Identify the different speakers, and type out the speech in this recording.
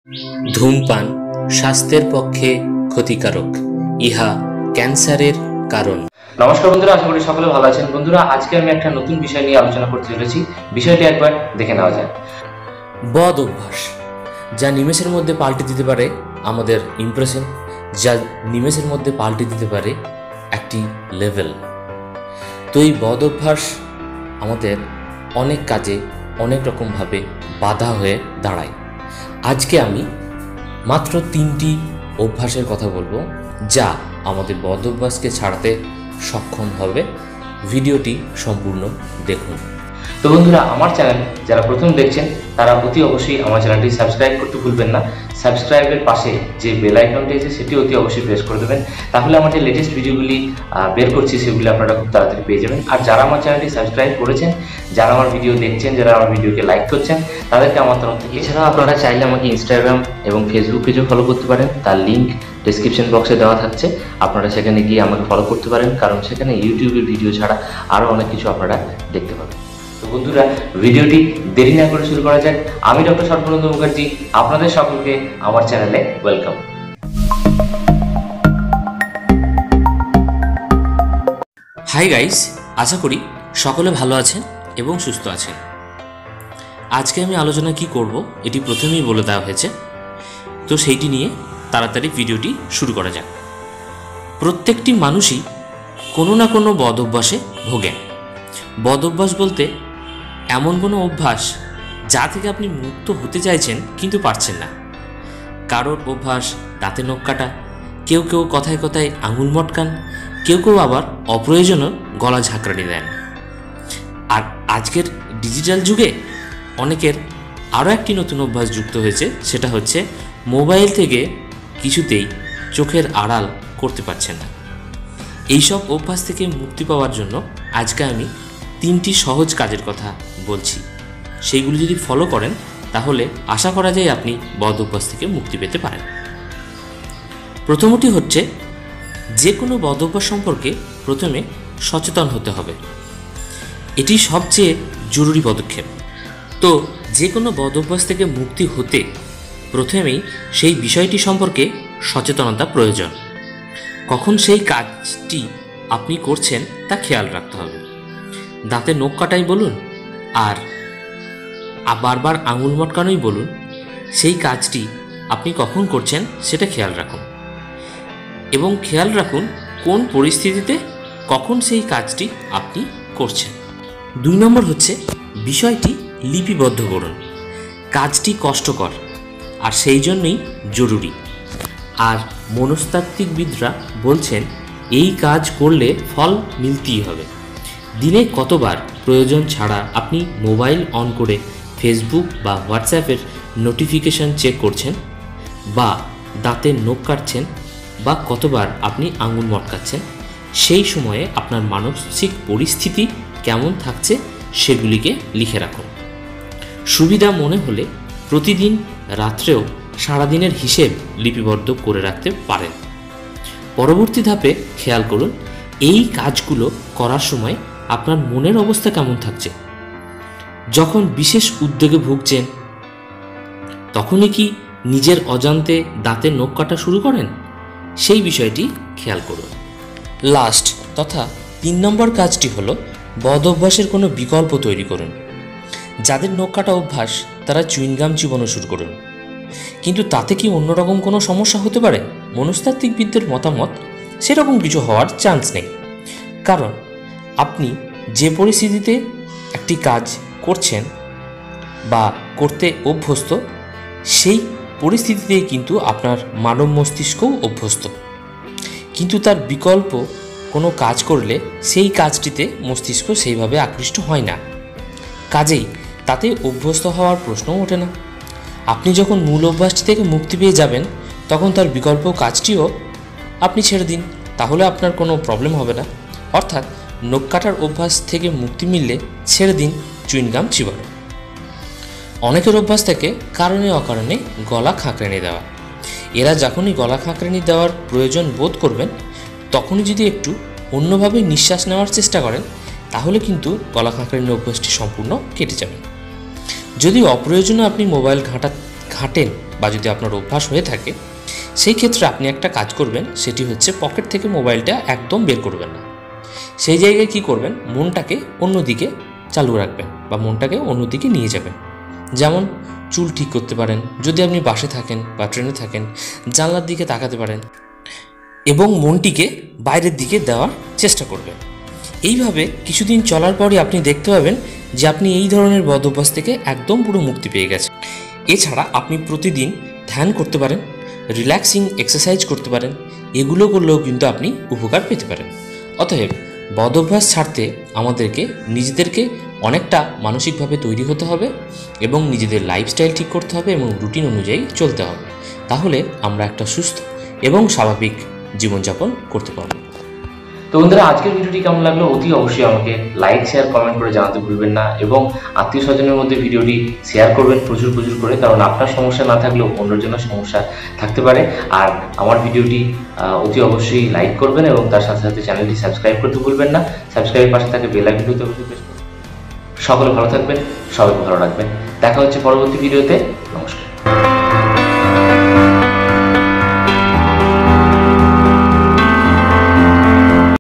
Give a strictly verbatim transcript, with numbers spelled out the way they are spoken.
Speaker 1: ধূমপান স্বাস্থ্যের পক্ষে ক্ষতিকারক, ইহা ক্যান্সারের কারণ।
Speaker 2: নমস্কার বন্ধুরা, আশা করি সকলে ভালো আছেন। বন্ধুরা, আজকে আমি একটা নতুন বিষয় নিয়ে আলোচনা করতে চলেছি। বিষয়টি একবার দেখে নেওয়া যায়।
Speaker 1: বদ অভ্যাস, যা নিমেষের মধ্যে পাল্টে দিতে পারে আমাদের ইমপ্রেশন, যা নিমেষের মধ্যে পাল্টে দিতে পারে একটি লেভেল। তো এই বদ অভ্যাস আমাদের অনেক কাজে অনেক রকমভাবে বাধা হয়ে দাঁড়ায়। আজকে আমি মাত্র তিনটি অভ্যাসের কথা বলবো, যা আমাদের বদ অভ্যাসকে ছাড়াতে সক্ষম হবে। ভিডিওটি সম্পূর্ণ দেখুন।
Speaker 2: তো বন্ধুরা, আমার চ্যানেল যারা প্রথম দেখছেন তারা অতি অবশ্যই আমার চ্যানেলটি সাবস্ক্রাইব করতে ভুলবেন না। সাবস্ক্রাইবের পাশে যে বেল আইকনটি আছে সেটি অতি অবশ্যই প্রেস করে দেবেন, তাহলে আমার যে লেটেস্ট ভিডিওগুলি বের করছি সেগুলি আপনারা খুব তাড়াতাড়ি পেয়ে যাবেন। আর যারা আমার চ্যানেলটি সাবস্ক্রাইব করেছেন, যারা আমার ভিডিও দেখছেন, যারা আমার ভিডিওকে লাইক করছেন, তাদেরকে আমার তরফ থেকে। এছাড়াও আপনারা চাইলে আমাকে ইনস্টাগ্রাম এবং ফেসবুক পেজও ফলো করতে পারেন, তার লিঙ্ক ডেসক্রিপশন বক্সে দেওয়া থাকছে। আপনারা সেখানে গিয়ে আমাকে ফলো করতে পারেন, কারণ সেখানে ইউটিউবের ভিডিও ছাড়া আরও অনেক কিছু আপনারা দেখতে পাবেন। তো বন্ধুরা, ভিডিওটি দেরি না করে শুরু করা যাক। আমি ডক্টর সর্বানন্দ মুখার্জি, আপনাদের সকলকে আমার চ্যানেলে ওয়েলকাম।
Speaker 1: হাই গাইস, আশা করি সকলে ভালো আছেন এবং সুস্থ আছেন। আজকে আমি আলোচনা কি করব এটি প্রথমেই বলে দেওয়া হয়েছে, তো সেইটি নিয়ে তাড়াতাড়ি ভিডিওটি শুরু করা যাক। প্রত্যেকটি মানুষই কোনো না কোনো বদ অভ্যাসে ভোগেন। বদ অভ্যাস বলতে এমন কোনো অভ্যাস যা থেকে আপনি মুক্ত হতে চাইছেন কিন্তু পারছেন না। কারোর অভ্যাস দাঁতে নখ কাটা, কেউ কেউ কথায় কথায় আঙুল মটকান, কেউ কেউ আবার অপ্রয়োজনীয় গলা ঝাঁকড়ানি দেন। আর আজকের ডিজিটাল যুগে অনেকের আরও একটি নতুন অভ্যাস যুক্ত হয়েছে, সেটা হচ্ছে মোবাইল থেকে কিছুতেই চোখের আড়াল করতে পারছেন না। এইসব অভ্যাস থেকে মুক্তি পাওয়ার জন্য আজকে আমি তিনটি সহজ কাজের কথা বলছি। সেইগুলি যদি ফলো করেন তাহলে আশা করা যায় আপনি বদ অভ্যাস থেকে মুক্তি পেতে পারেন। প্রথমটি হচ্ছে, যে কোনো বদ অভ্যাস সম্পর্কে প্রথমে সচেতন হতে হবে। এটি সবচেয়ে জরুরি পদক্ষেপ। তো যে কোনো বদ অভ্যাস থেকে মুক্তি হতে প্রথমেই সেই বিষয়টি সম্পর্কে সচেতনতা প্রয়োজন। কখন সেই কাজটি আপনি করছেন তা খেয়াল রাখতে হবে। দাঁতে নখ কাটাই বলুন আর বারবার আঙুল মটকানোই বলুন, সেই কাজটি আপনি কখন করছেন সেটা খেয়াল রাখুন, এবং খেয়াল রাখুন কোন পরিস্থিতিতে কখন সেই কাজটি আপনি করছেন। দুই নম্বর হচ্ছে, বিষয়টি লিপিবদ্ধ করুন। কাজটি কষ্টকর আর সেই জন্যই জরুরি। আর মনস্তাত্ত্বিকবিদরা বলছেন এই কাজ করলে ফল মিলতেই হবে। দিনে কতবার প্রয়োজন ছাড়া আপনি মোবাইল অন করে ফেসবুক বা হোয়াটসঅ্যাপের নোটিফিকেশন চেক করছেন, বা দাঁতে নখ কাটছেন, বা কতবার আপনি আঙুল মটকাচ্ছেন, সেই সময়ে আপনার মানসিক পরিস্থিতি কেমন থাকছে সেগুলিকে লিখে রাখুন। সুবিধা মনে হলে প্রতিদিন রাত্রেও সারাদিনের হিসেব লিপিবদ্ধ করে রাখতে পারেন। পরবর্তী ধাপে খেয়াল করুন এই কাজগুলো করার সময় আপনার মনের অবস্থা কেমন থাকছে। যখন বিশেষ উদ্বেগে ভুগছেন তখনই কি নিজের অজান্তে দাঁতে নখ কাটা শুরু করেন, সেই বিষয়টি খেয়াল করুন। লাস্ট তথা তিন নম্বর কাজটি হলো, বদ অভ্যাসের কোনো বিকল্প তৈরি করুন। যাদের নখ কাটা অভ্যাস তারা চুইংগাম চিবানো শুরু করুন। কিন্তু তাতে কি অন্যরকম কোনো সমস্যা হতে পারে? মনস্তাত্ত্বিকবিদদের মতামত সেরকম কিছু হওয়ার চান্স নেই, কারণ আপনি যে পরিস্থিতিতে একটি কাজ করছেন বা করতে অভ্যস্ত, সেই পরিস্থিতিতে কিন্তু আপনার মানব মস্তিষ্কও অভ্যস্ত। কিন্তু তার বিকল্প কোনো কাজ করলে সেই কাজটিতে মস্তিষ্ক সেইভাবে আকৃষ্ট হয় না, কাজেই তাতে অভ্যস্ত হওয়ার প্রশ্নও ওঠে না। আপনি যখন মূল অভ্যাসটি থেকে মুক্তি পেয়ে যাবেন তখন তার বিকল্প কাজটিও আপনি ছেড়ে দিন, তাহলে আপনার কোনো প্রবলেম হবে না। অর্থাৎ নখ কাটার অভ্যাস থেকে মুক্তি মিললে ছেড়ে দিন চুইংগাম চিবানো। অনেকের অভ্যাস থেকে কারণে অকারণে গলা খাঁকড়ানি দেওয়া। এরা যখনই গলা খাঁকড়ানি দেওয়ার প্রয়োজন বোধ করবেন তখনই যদি একটু অন্যভাবে নিঃশ্বাস নেওয়ার চেষ্টা করেন তাহলে কিন্তু গলা খাঁকড়ানি অভ্যাসটি সম্পূর্ণ কেটে যাবে। যদি অপ্রয়োজনে আপনি মোবাইল ঘাঁটা ঘাঁটেন বা যদি আপনার অভ্যাস হয়ে থাকে, সেই ক্ষেত্রে আপনি একটা কাজ করবেন, সেটি হচ্ছে পকেট থেকে মোবাইলটা একদম বের করবেন না। সেই জায়গায় কি করবেন, মনটাকে অন্যদিকে চালু রাখবেন বা মনটাকে অন্যদিকে নিয়ে যাবেন। যেমন চুল ঠিক করতে পারেন, যদি আপনি বাসে থাকেন বা ট্রেনে থাকেন জানলার দিকে তাকাতে পারেন এবং মনটিকে বাইরের দিকে দেওয়ার চেষ্টা করবেন। এইভাবে কিছুদিন চলার পরে আপনি দেখতে পাবেন যে আপনি এই ধরনের বদ অভ্যাস থেকে একদম পুরো মুক্তি পেয়ে গেছেন। এছাড়া আপনি প্রতিদিন ধ্যান করতে পারেন, রিল্যাক্সিং এক্সারসাইজ করতে পারেন, এগুলো করলেও কিন্তু আপনি উপকার পেতে পারেন। অতএব বদ অভ্যাস ছাড়তে আমাদেরকে নিজেদেরকে অনেকটা মানসিকভাবে তৈরি হতে হবে এবং নিজেদের লাইফস্টাইল ঠিক করতে হবে এবং রুটিন অনুযায়ী চলতে হবে। তাহলে আমরা একটা সুস্থ এবং স্বাভাবিক জীবনযাপন করতে পারবো।
Speaker 2: তো বন্ধুরা, আজকের ভিডিওটি কেমন লাগলো অতি অবশ্যই আমাকে লাইক শেয়ার কমেন্ট করে জানাতে ভুলবেন না এবং আত্মীয় স্বজনের মধ্যে ভিডিওটি শেয়ার করবেন প্রচুর প্রচুর করে, কারণ আপনার সমস্যা না থাকলেও অন্যের জন্য সমস্যা থাকতে পারে। আর আমার ভিডিওটি অতি অবশ্যই লাইক করবেন এবং তার সাথে সাথে চ্যানেলটি সাবস্ক্রাইব করতে ভুলবেন না। সাবস্ক্রাইবের পাশে থাকে বেল আইকনটি অবশ্যই প্রেস করবেন। সকলে ভালো থাকবেন, সবাই ভালো রাখবেন। দেখা হচ্ছে পরবর্তী ভিডিওতে। নমস্কার।